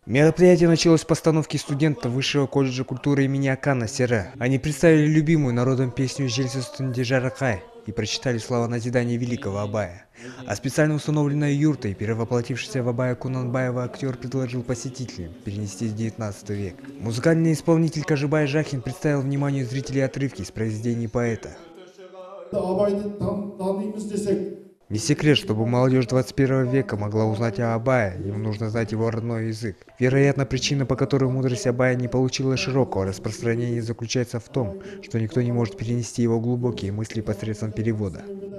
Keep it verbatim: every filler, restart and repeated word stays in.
Мероприятие началось с постановки студентов Высшего колледжа культуры имени Акана Сере. Они представили любимую народом песню «Жельсустунди Жаракай» и прочитали слова назидания великого Абая. А специально установленная юртой, перевоплотившийся в Абая Кунанбаева актер предложил посетителям перенестись в девятнадцатый век. Музыкальный исполнитель Кажибай Жахин представил вниманию зрителей отрывки из произведений поэта. Не секрет, чтобы молодежь двадцать первого века могла узнать о Абае, им нужно знать его родной язык. Вероятно, причина, по которой мудрость Абая не получила широкого распространения, заключается в том, что никто не может перенести его глубокие мысли посредством перевода.